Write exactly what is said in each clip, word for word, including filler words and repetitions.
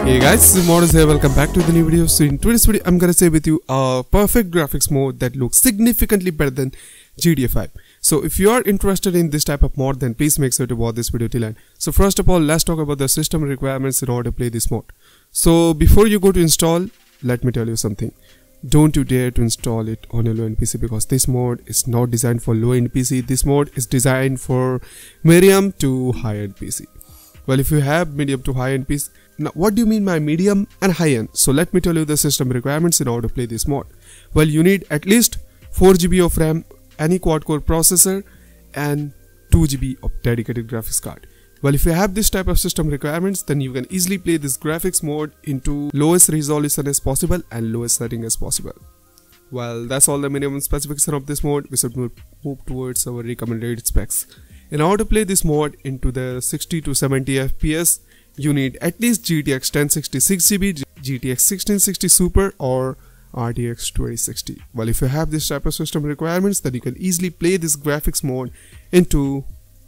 Hey guys, this is Modus here. Welcome back to the new video. So in today's video, I'm gonna share with you a perfect graphics mode that looks significantly better than G T A five. So if you are interested in this type of mod, then please make sure to watch this video till end. So first of all, let's talk about the system requirements in order to play this mod. So before you go to install, let me tell you something. Don't you dare to install it on a low-end P C, because this mod is not designed for low-end P C. This mod is designed for medium to high-end P C. Well, if you have medium to high-end P C, now what do you mean by medium and high-end? So let me tell you the system requirements in order to play this mod. Well, you need at least four G B of RAM, any quad-core processor, and two G B of dedicated graphics card. Well, if you have this type of system requirements, then you can easily play this graphics mode into lowest resolution as possible and lowest setting as possible. Well, that's all the minimum specification of this mode. We should move, move towards our recommended specs. In order to play this mod into the sixty to seventy F P S, you need at least G T X ten sixty six G B, G T X sixteen sixty Super, or R T X twenty sixty. Well, if you have this type of system requirements, then you can easily play this graphics mode into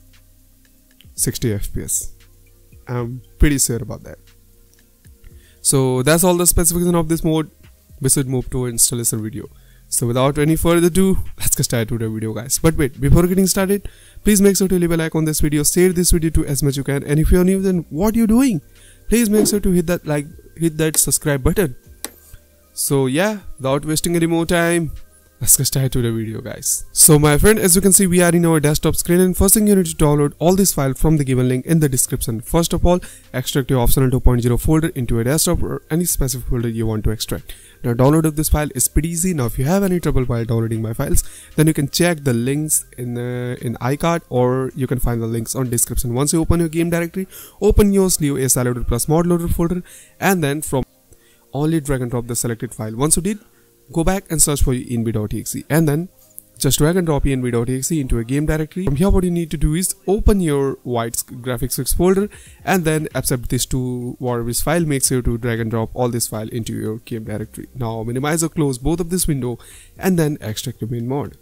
sixty F P S. I'm pretty sure about that. So that's all the specification of this mode. We should move to installation video. So without any further ado, let's get started to the video, guys. But wait, before getting started, please make sure to leave a like on this video, share this video to as much you can, and if you're new, then what are you doing? Please make sure to hit that like, hit that subscribe button. So yeah, without wasting any more time, let's get started to the video, guys. So my friend, as you can see, we are in our desktop screen, and first thing you need to download all this file from the given link in the description. First of all, extract your optional two point zero folder into a desktop or any specific folder you want to extract. Now, download of this file is pretty easy. Now, if you have any trouble while downloading my files, then you can check the links in uh, in iCard, or you can find the links on description. Once you open your game directory, open your slew asloader plus modloader folder, and then from only drag and drop the selected file. Once you did, go back and search for your env dot E X E, and then just drag and drop env dot E X E into a game directory. From here, what you need to do is open your white graphics folder, and then accept this to Warwish file. Make sure to drag and drop all this file into your game directory. Now minimize or close both of this window, and then extract your main mod.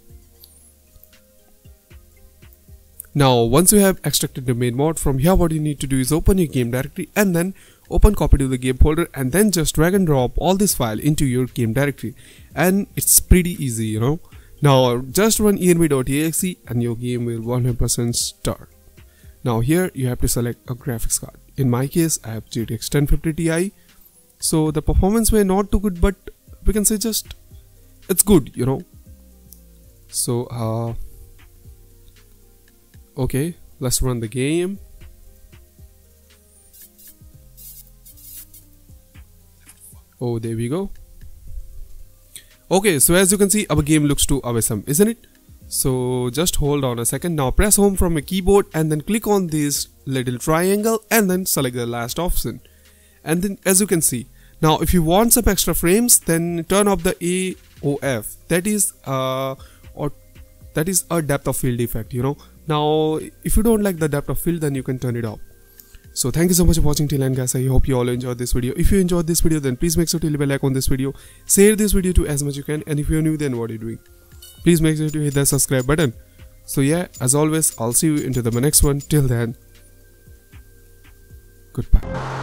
Now once you have extracted the main mod, from here what you need to do is open your game directory, and then open copy to the game folder, and then just drag and drop all this file into your game directory. And it's pretty easy, you know. Now just run env dot E X E and your game will one hundred percent start. Now here you have to select a graphics card. In my case, I have G T X ten fifty Ti. So the performance were not too good, but we can say just it's good, you know. So uh okay, let's run the game. Oh, there we go. Okay, so as you can see, our game looks too awesome, isn't it? So just hold on a second. Now press home from a keyboard, and then click on this little triangle, and then select the last option. And then as you can see, now if you want some extra frames, then turn off the A O F. That is uh or that is a depth of field effect, you know. Now if you don't like the depth of field, then you can turn it off. So thank you so much for watching till end, guys. I hope you all enjoyed this video. If you enjoyed this video, then please make sure to leave a like on this video, share this video to as much you can, and if you're new, then what are you doing? Please make sure to hit the subscribe button. So yeah, as always, I'll see you into the next one. Till then, goodbye.